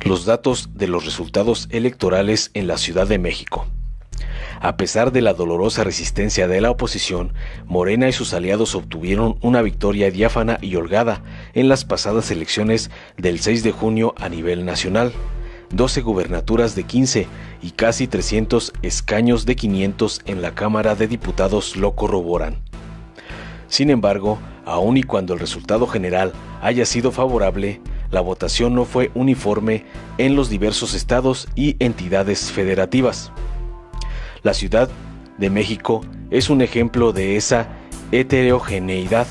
Los datos de los resultados electorales en la Ciudad de México. A pesar de la dolorosa resistencia de la oposición, Morena y sus aliados obtuvieron una victoria diáfana y holgada en las pasadas elecciones del 6 de junio a nivel nacional. 12 gubernaturas de 15 y casi 300 escaños de 500 en la Cámara de Diputados lo corroboran. Sin embargo, aun y cuando el resultado general haya sido favorable, la votación no fue uniforme en los diversos estados y entidades federativas. La Ciudad de México es un ejemplo de esa heterogeneidad,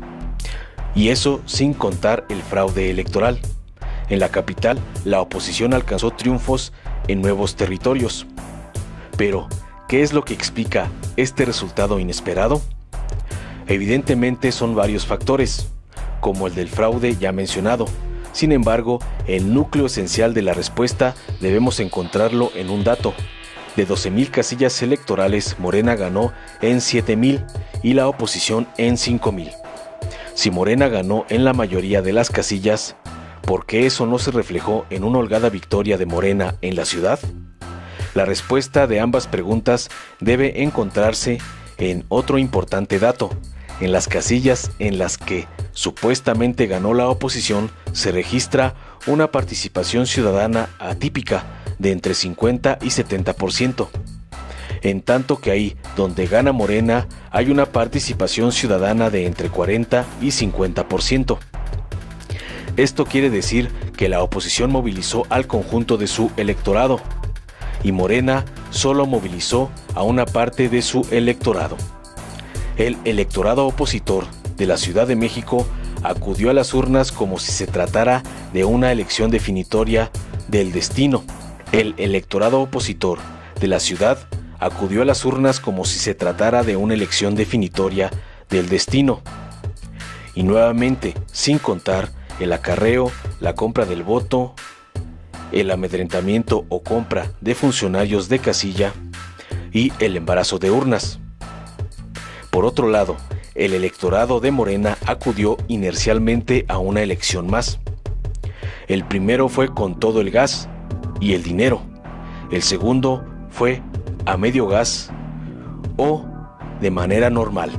y eso sin contar el fraude electoral. En la capital, la oposición alcanzó triunfos en nuevos territorios. Pero, ¿qué es lo que explica este resultado inesperado? Evidentemente son varios factores, como el del fraude ya mencionado. Sin embargo, el núcleo esencial de la respuesta debemos encontrarlo en un dato. De 12,000 casillas electorales, Morena ganó en 7,000 y la oposición en 5,000. Si Morena ganó en la mayoría de las casillas, ¿por qué eso no se reflejó en una holgada victoria de Morena en la ciudad? La respuesta de ambas preguntas debe encontrarse en otro importante dato. En las casillas en las que supuestamente ganó la oposición, se registra una participación ciudadana atípica de entre 50 y 70%. En tanto que ahí donde gana Morena hay una participación ciudadana de entre 40 y 50%. Esto quiere decir que la oposición movilizó al conjunto de su electorado y Morena solo movilizó a una parte de su electorado. El electorado opositor de la Ciudad de México acudió a las urnas como si se tratara de una elección definitoria del destino. El electorado opositor de la ciudad acudió a las urnas como si se tratara de una elección definitoria del destino. Y nuevamente, sin contar el acarreo, la compra del voto, el amedrentamiento o compra de funcionarios de casilla y el embarazo de urnas. Por otro lado, el electorado de Morena acudió inercialmente a una elección más. El primero fue con todo el gas y el dinero. El segundo fue a medio gas o de manera normal.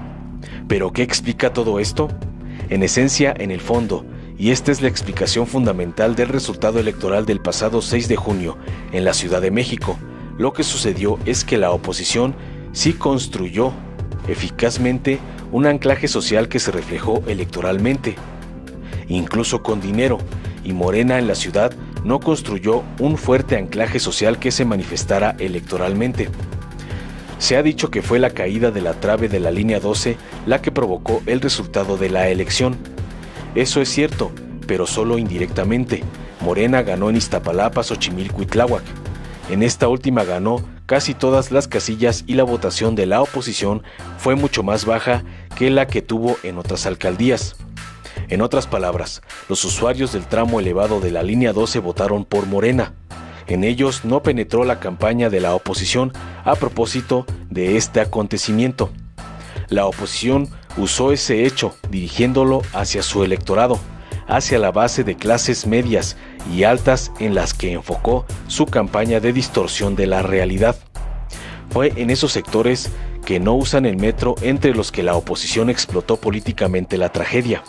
¿Pero qué explica todo esto? En esencia, en el fondo, y esta es la explicación fundamental del resultado electoral del pasado 6 de junio en la Ciudad de México, lo que sucedió es que la oposición sí construyó eficazmente un anclaje social que se reflejó electoralmente, incluso con dinero, y Morena en la ciudad no construyó un fuerte anclaje social que se manifestara electoralmente. Se ha dicho que fue la caída de la trave de la línea 12 la que provocó el resultado de la elección. Eso es cierto, pero solo indirectamente. Morena ganó en Iztapalapa, Xochimilco y Tláhuac. En esta última ganó casi todas las casillas y la votación de la oposición fue mucho más baja que la que tuvo en otras alcaldías. En otras palabras, los usuarios del tramo elevado de la línea 12 votaron por Morena. En ellos no penetró la campaña de la oposición a propósito de este acontecimiento. La oposición usó ese hecho dirigiéndolo hacia su electorado, hacia la base de clases medias y altas en las que enfocó su campaña de distorsión de la realidad. Fue en esos sectores que no usan el metro entre los que la oposición explotó políticamente la tragedia.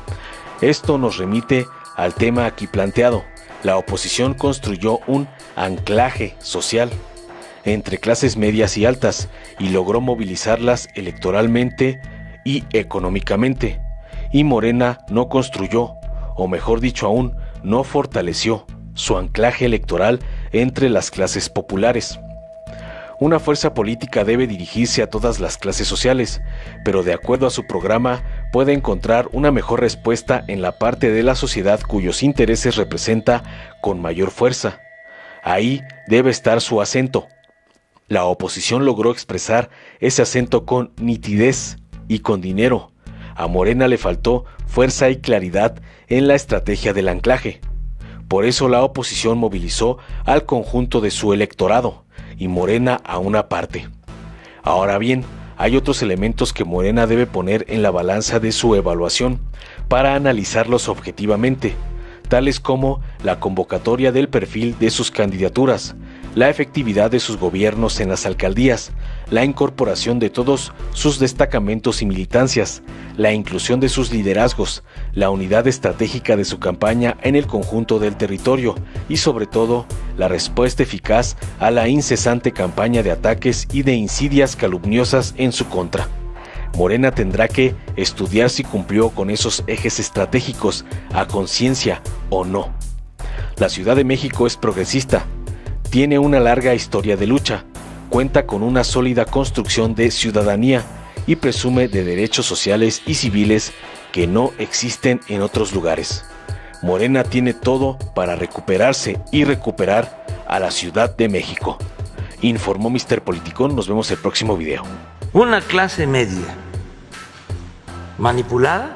Esto nos remite al tema aquí planteado. La oposición construyó un anclaje social entre clases medias y altas y logró movilizarlas electoralmente y económicamente. Y Morena no construyó, o mejor dicho aún, no fortaleció su anclaje electoral entre las clases populares. Una fuerza política debe dirigirse a todas las clases sociales, pero de acuerdo a su programa puede encontrar una mejor respuesta en la parte de la sociedad cuyos intereses representa con mayor fuerza. Ahí debe estar su acento. La oposición logró expresar ese acento con nitidez y con dinero. A Morena le faltó fuerza y claridad en la estrategia del anclaje. Por eso la oposición movilizó al conjunto de su electorado y Morena a una parte. Ahora bien, hay otros elementos que Morena debe poner en la balanza de su evaluación para analizarlos objetivamente. tales como la convocatoria del perfil de sus candidaturas, la efectividad de sus gobiernos en las alcaldías, la incorporación de todos sus destacamentos y militancias, la inclusión de sus liderazgos, la unidad estratégica de su campaña en el conjunto del territorio y sobre todo la respuesta eficaz a la incesante campaña de ataques y de insidias calumniosas en su contra. Morena tendrá que estudiar si cumplió con esos ejes estratégicos a conciencia o no. La Ciudad de México es progresista, tiene una larga historia de lucha, cuenta con una sólida construcción de ciudadanía y presume de derechos sociales y civiles que no existen en otros lugares. Morena tiene todo para recuperarse y recuperar a la Ciudad de México. Informó Mr. Politicón, nos vemos el próximo video. Una clase media manipulada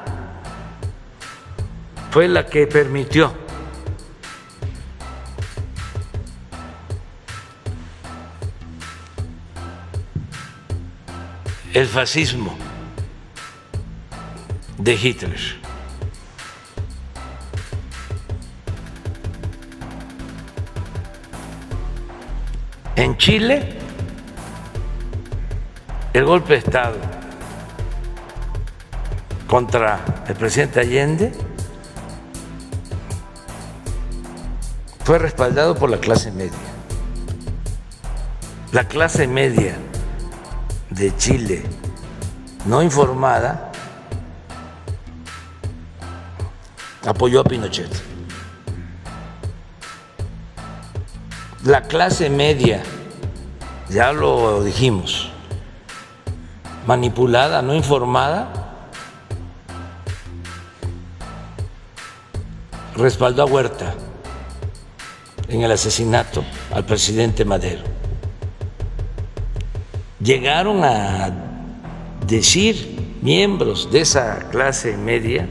fue la que permitió el fascismo de Hitler. En Chile, el golpe de Estado contra el presidente Allende fue respaldado por la clase media. La clase media de Chile no informada apoyó a Pinochet. La clase media, ya lo dijimos, manipulada, no informada, respaldó a Huerta en el asesinato al presidente Madero. Llegaron a decir miembros de esa clase media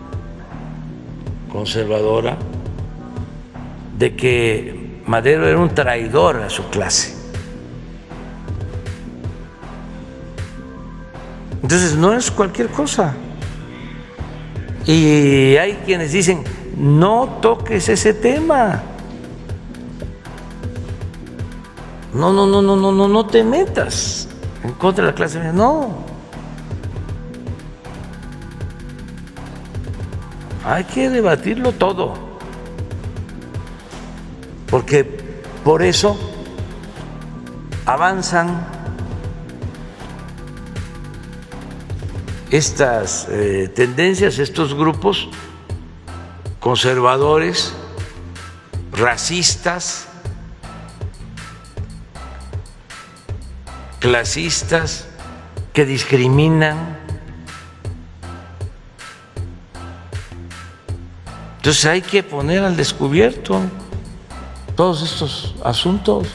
conservadora de que Madero era un traidor a su clase. Entonces no es cualquier cosa. Y hay quienes dicen, no toques ese tema. No te metas en contra de la clase media. No. Hay que debatirlo todo. Porque por eso avanzan estas tendencias, estos grupos conservadores, racistas, clasistas, que discriminan. Entonces hay que poner al descubierto todos estos asuntos.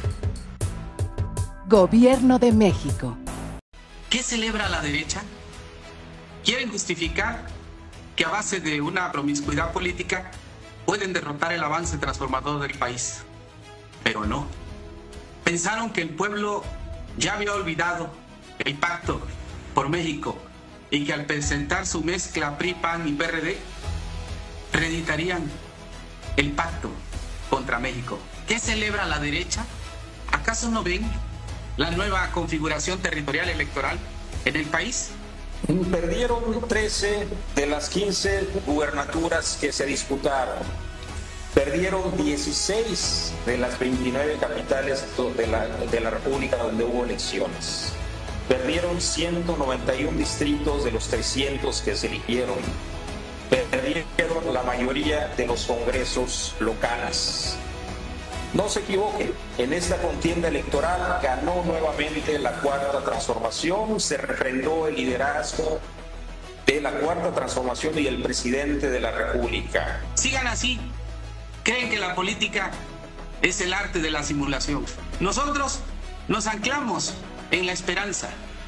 Gobierno de México. ¿Qué celebra la derecha? Quieren justificar que a base de una promiscuidad política pueden derrotar el avance transformador del país. Pero no. Pensaron que el pueblo ya había olvidado el pacto por México y que al presentar su mezcla PRI, PAN y PRD, reeditarían el pacto contra México. ¿Qué celebra la derecha? ¿Acaso no ven la nueva configuración territorial electoral en el país? Perdieron 13 de las 15 gubernaturas que se disputaron. Perdieron 16 de las 29 capitales de la República donde hubo elecciones. Perdieron 191 distritos de los 300 que se eligieron. Perdieron la mayoría de los congresos locales. No se equivoquen, en esta contienda electoral ganó nuevamente la Cuarta Transformación, se refrendó el liderazgo de la Cuarta Transformación y el presidente de la República. Sigan así. Creen que la política es el arte de la simulación. Nosotros nos anclamos en la esperanza.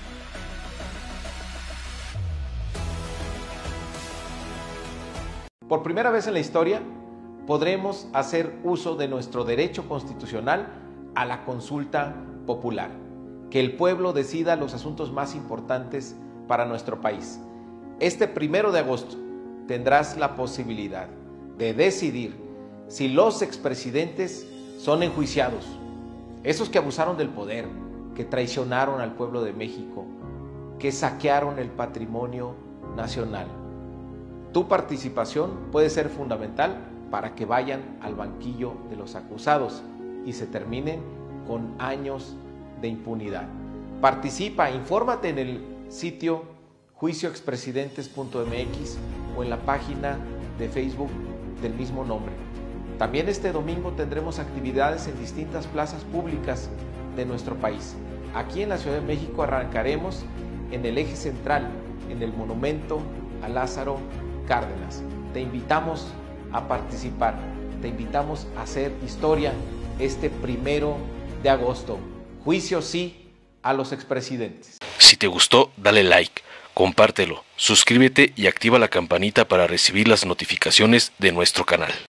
Por primera vez en la historia, podremos hacer uso de nuestro derecho constitucional a la consulta popular. Que el pueblo decida los asuntos más importantes para nuestro país. Este 1 de agosto tendrás la posibilidad de decidir si los expresidentes son enjuiciados, esos que abusaron del poder, que traicionaron al pueblo de México, que saquearon el patrimonio nacional. Tu participación puede ser fundamental para que vayan al banquillo de los acusados y se terminen con años de impunidad. Participa, infórmate en el sitio juicioexpresidentes.mx o en la página de Facebook del mismo nombre. También este domingo tendremos actividades en distintas plazas públicas de nuestro país. Aquí en la Ciudad de México arrancaremos en el eje central, en el monumento a Lázaro Cárdenas. Te invitamos a participar, te invitamos a hacer historia este 1 de agosto. Juicio sí a los expresidentes. Si te gustó, dale like, compártelo, suscríbete y activa la campanita para recibir las notificaciones de nuestro canal.